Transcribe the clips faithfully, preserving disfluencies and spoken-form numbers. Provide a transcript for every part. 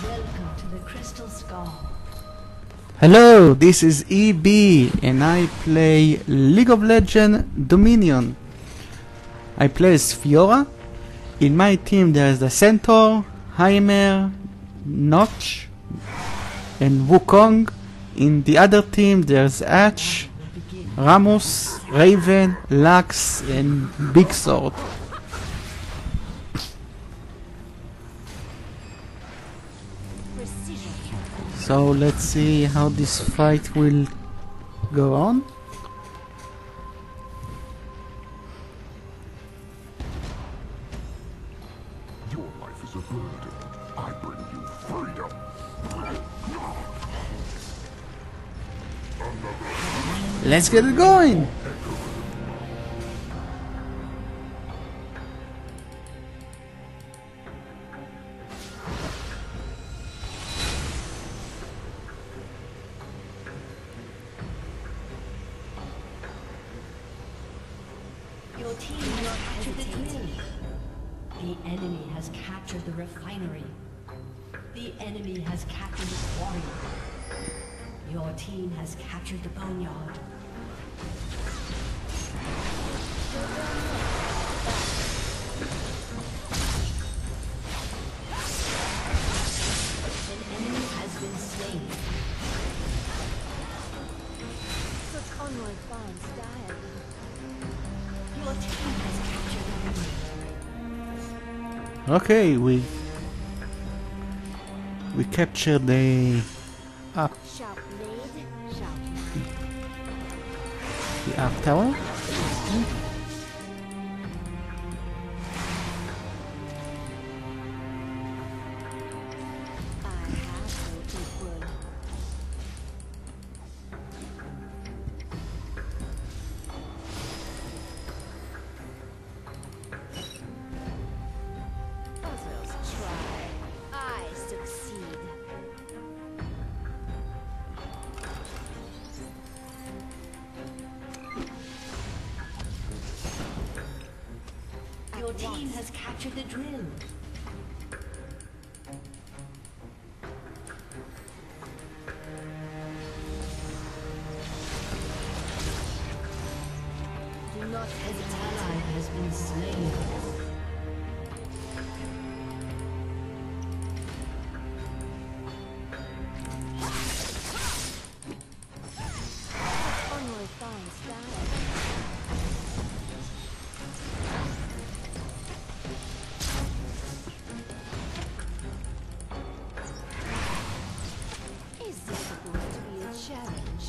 Welcome to the Crystal Skull. Hello, this is E B and I play League of Legends Dominion. I play as Fiora. In my team there is the Centaur, Heimer, Notch and Wukong. In the other team there's Ash, Ramos, Raven, Lux and Big Sword. So let's see how this fight will go on. Your life is a burden. I bring you freedom. Let's get it going! Your team has captured the drill. The enemy has captured the refinery. The enemy has captured the quarry. Your team has captured the boneyard. An enemy has been slain. Such onward fine style. Your team has captured the boneyard. Okay, we we captured the up Sharp blade, sharp knife. the up tower. I have no equal. Others try. I succeed. Your team has captured the drill. Do not hesitate. An ally has been slain. Onward fine style. Is this supposed to be a challenge?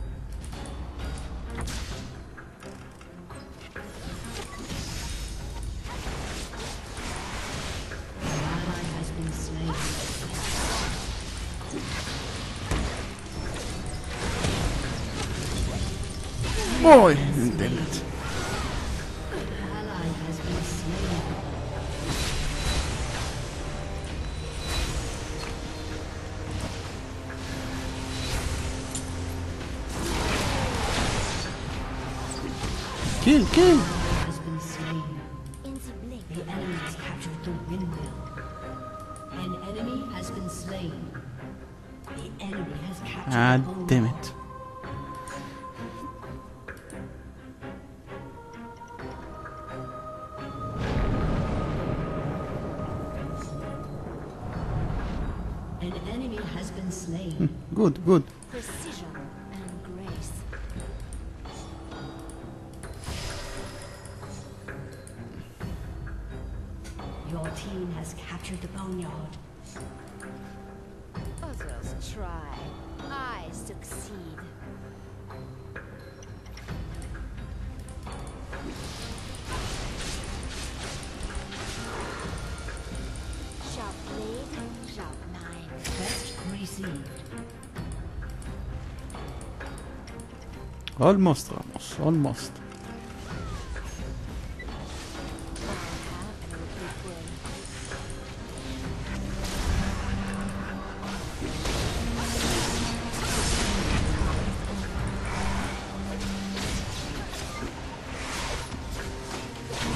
An ally has been slain. Boy, damn it. An ally has been slain. Kill, kill! Has been slain. In the blink. The enemy has captured the windmill. An enemy has been slain. The enemy has captured Ah, the boneyard. damn it. An enemy has been slain. Good, good. Precision and grace. Your team has captured the boneyard. Others try. I succeed. Sharp blade, sharp knife. Best received. Almost, Ramos, almost. I have no equal.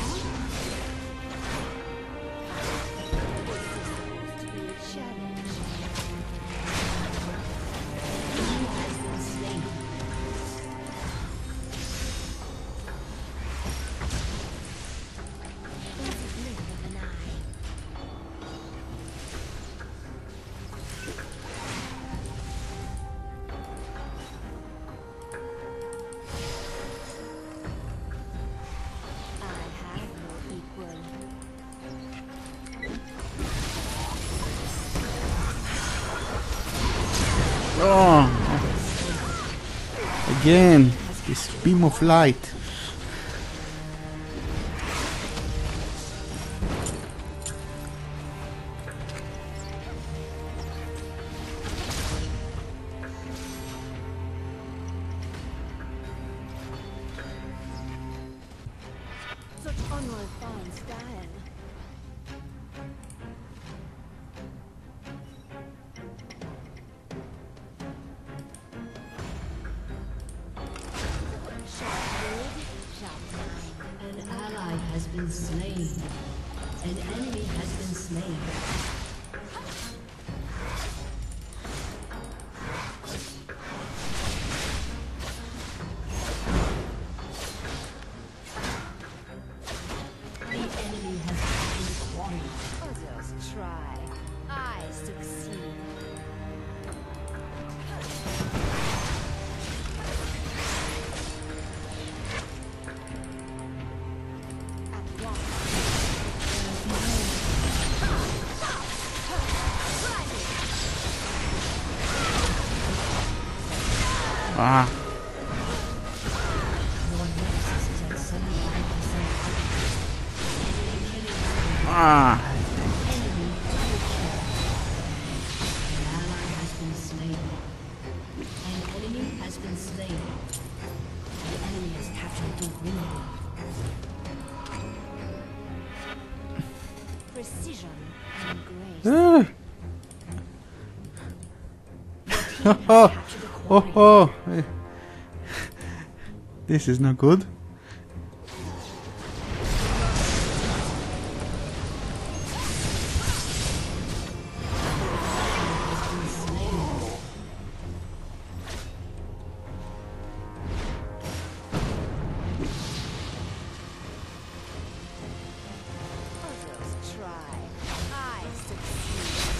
This is supposed to be a challenge. Oh. Again, this beam of light. Such unlike fine style. Sharp blade, sharp mind. An ally has been slain. An enemy has been slain. The enemy has been quarried. Others try. I succeed. At once. Ah. Your nexus is at seventy-five percent. Ah. Enemy double kill. An ally has been slain. An enemy has been slain. The enemy has captured the window. Precision and grace. Ah. Your team has captured the Oh, quarry. oh. This is not good. Others try. I succeed.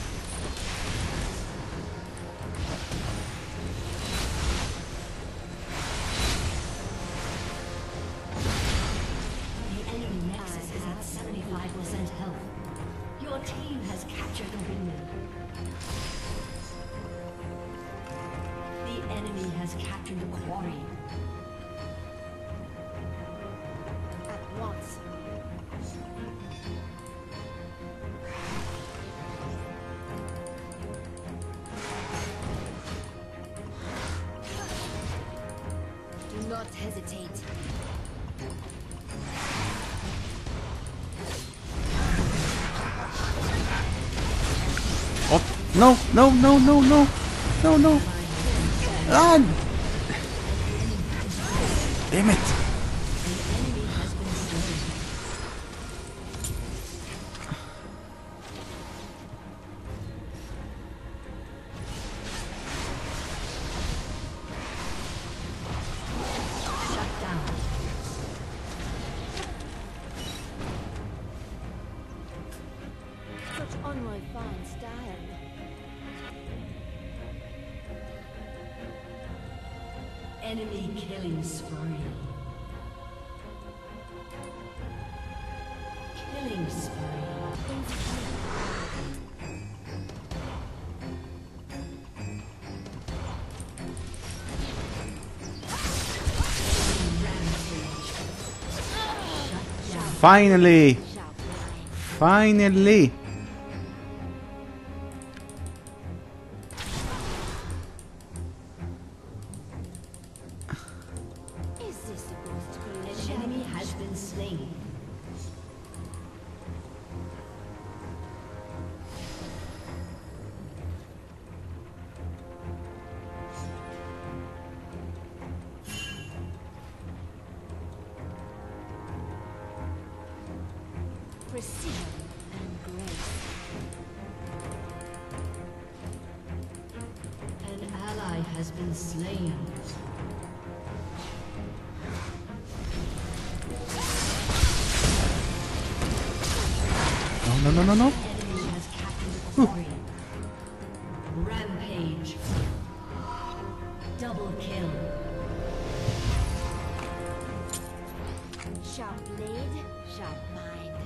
The enemy nexus is at seventy-five percent health. Your team has captured the windmill. The enemy has captured the quarry. At once. Do not hesitate. Oh, no, no, no, no, no, no, no. Ah. Damn it. Enemy has been slain. Shut down. Such unlike fine style. Enemy killing spree. Killing spree. Rampage. Shut down. Finally. Sharp mind. Finally. Is this supposed to be a An shadow? enemy has been slain. Precision and grace. An ally has been slain. No, no, no, no, no. Enemy has captured the quarry. Rampage. Double kill. Sharp blade, sharp mind.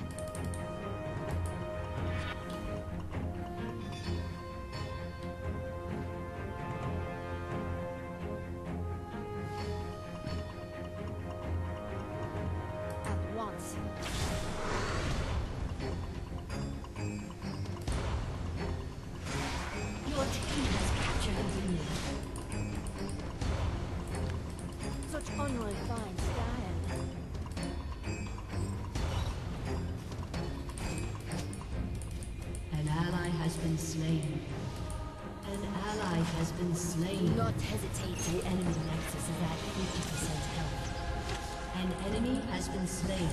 has been slain. An ally has been slain. Do not hesitate. The enemy nexus is at fifty percent health. An enemy has been slain.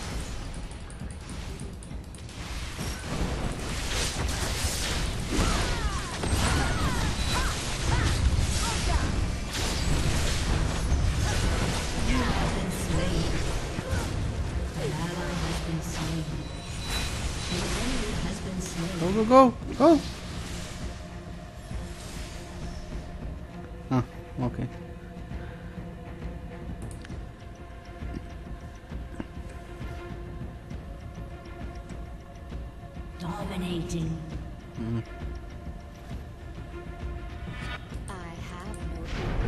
You have been slain. An ally has been slain. An enemy has been slain. Go, go, go, go! Ah, okay. Dominating. I have no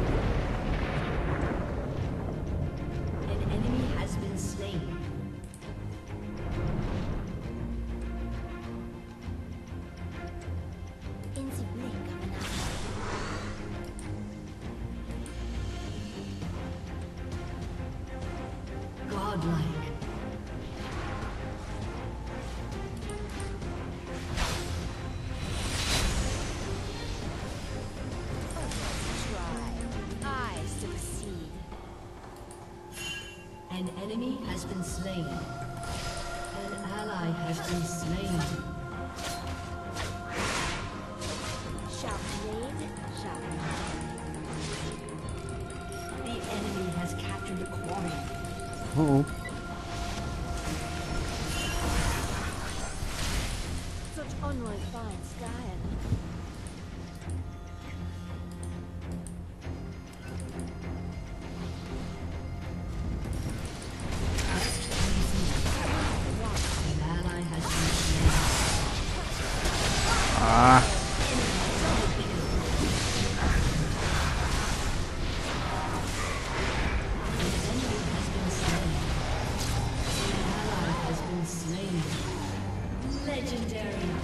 An enemy has been slain. in the blink of an eye. Godlike. Try. I succeed. An enemy has been slain. An ally has been slain. Sharp blade, sharp The enemy has captured the quarry. Uh-oh. such unrefined style. An ally has been slain. Ah, An enemy has been slain. An ally has been slain. Legendary.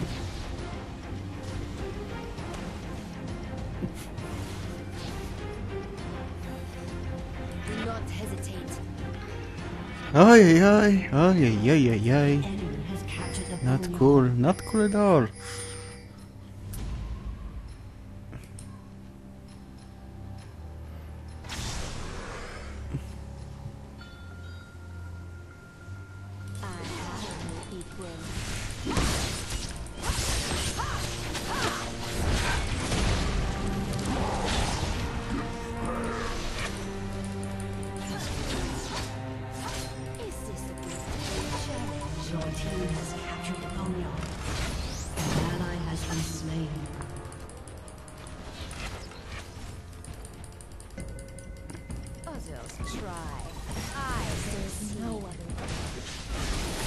Do not hesitate. ay, ay, ay, ay, ay, ay, ay, ay. Enemy has captured the Not pony. cool, not cool at all. I have no equal. Is this supposed to be a challenge? Your team has captured the boneyard. An ally has been slain. Others try. I there's no other way.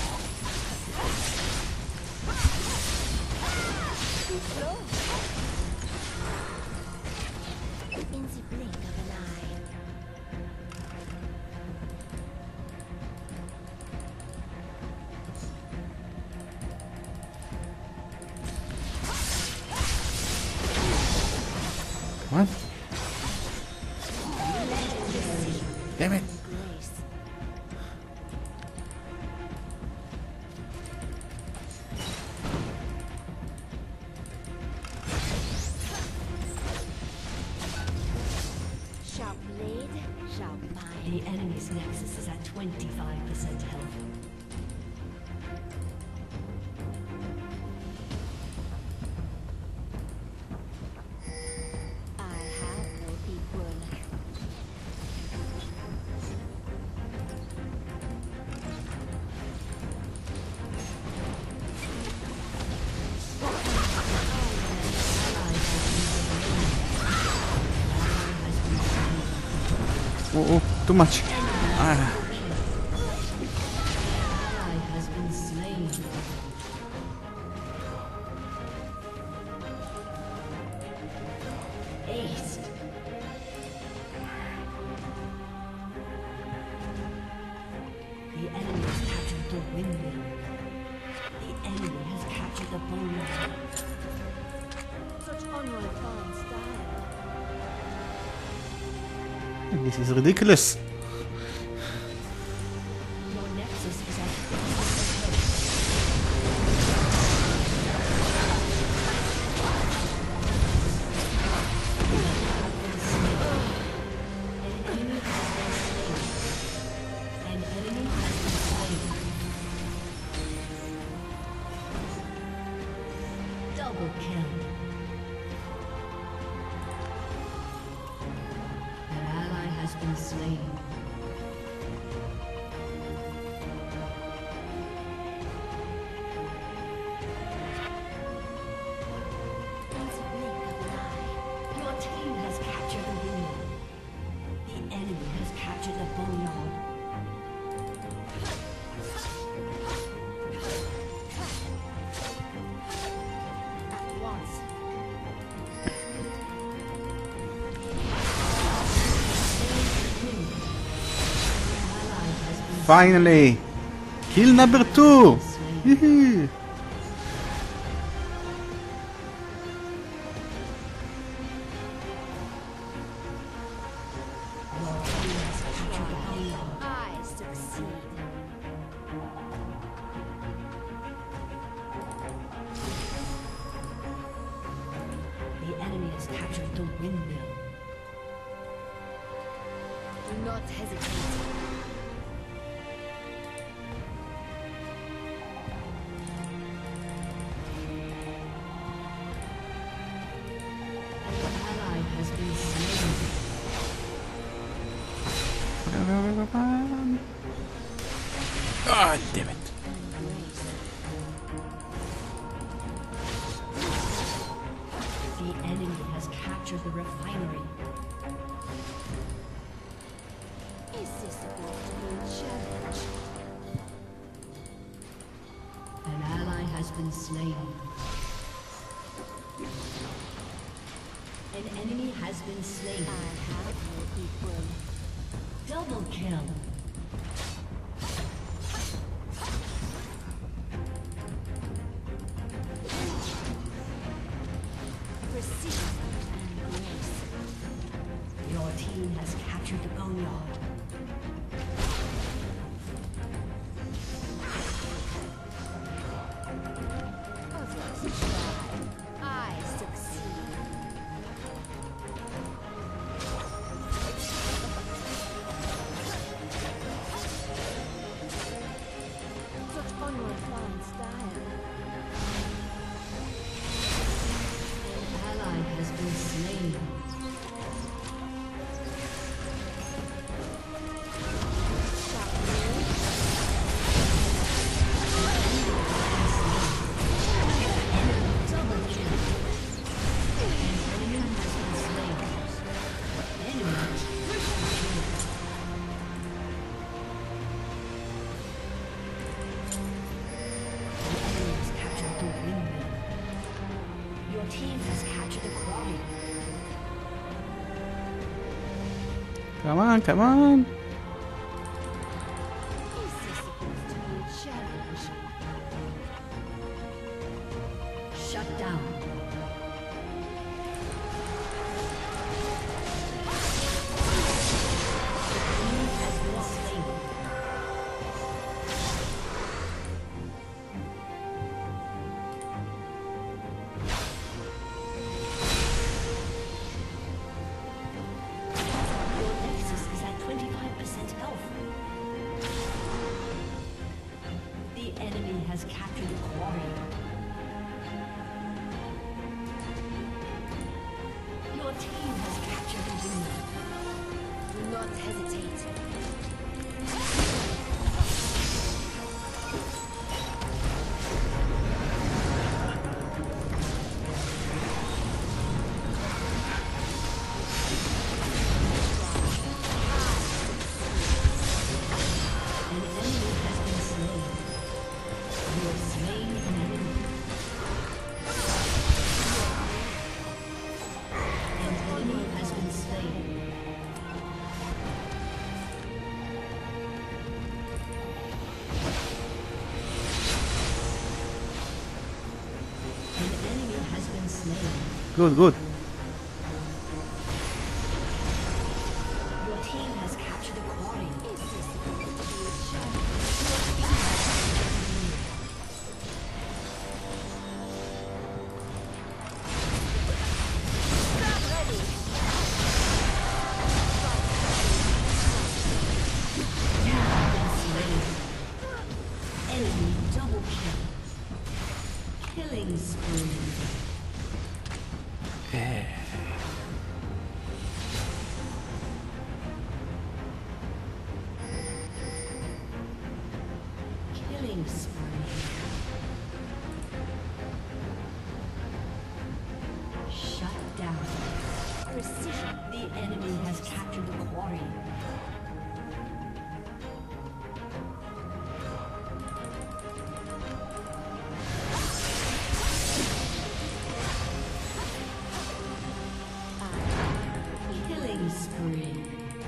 Too slow. In the blink of an eye. What? Damn it. Grace. Sharp blade, sharp mind. The enemy's nexus is at twenty-five percent health. I have no equal. Oh, oh, too much. Ah, Ally has been slain. Ace. The enemy has captured the windmill. The enemy has captured the boneyard. Such unrefined style. this is ridiculous. Your nexus is at fifty percent health. Double kill. An ally has been slain. Your team has captured the windmill. The enemy has captured the boneyard. At once. Finally! Kill number two! Yee-hee. I succeed. The enemy has captured the windmill. Do not hesitate. An ally has been slain. Ah, damn it. The enemy has captured the refinery. Is this supposed to be a challenge? An ally has been slain. An enemy has been slain. I have no equal. Double kill. Precision and grace. Your team has captured the boneyard. Others try. I succeed. Such unrefined style. An ally has been slain. Double kill. An enemy has been slain. Enemy triple kill. The enemy has captured the windmill. Your team has captured the quarry. Come on, come on. Is this supposed to be a challenge? Shut down. Enemy has been slain. Your Nexus is at twenty-five percent health. The enemy has captured the quarry. Your team has captured the windmill. Do not hesitate. An enemy has been slain. You have slain an enemy. An enemy has been slain. An enemy has been slain. Good, good. Your team has captured the quarry. Is this supposed to be a challenge? Stand ready. You have been slain. Enemy double kill. Killing Killing spree. Killing spree. Shut down. Precision. The enemy has captured the quarry. Killing spree.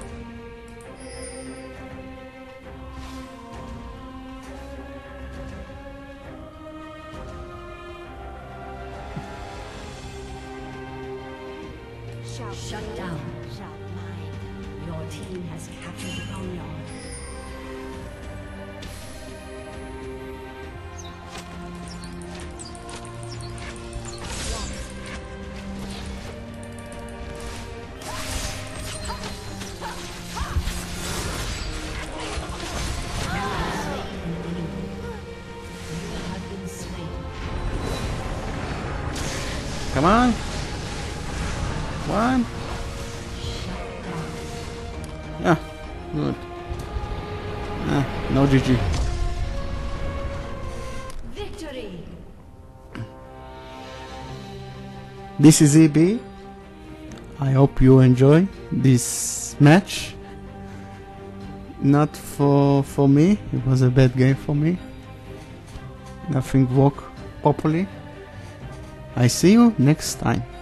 Shall Shut down. shall mine. Your team has captured the boneyard. Come on. One. Ah, good. Ah, no G G. Victory! This is E B. I hope you enjoy this match. Not for for me. It was a bad game for me. Nothing worked properly. I see you next time.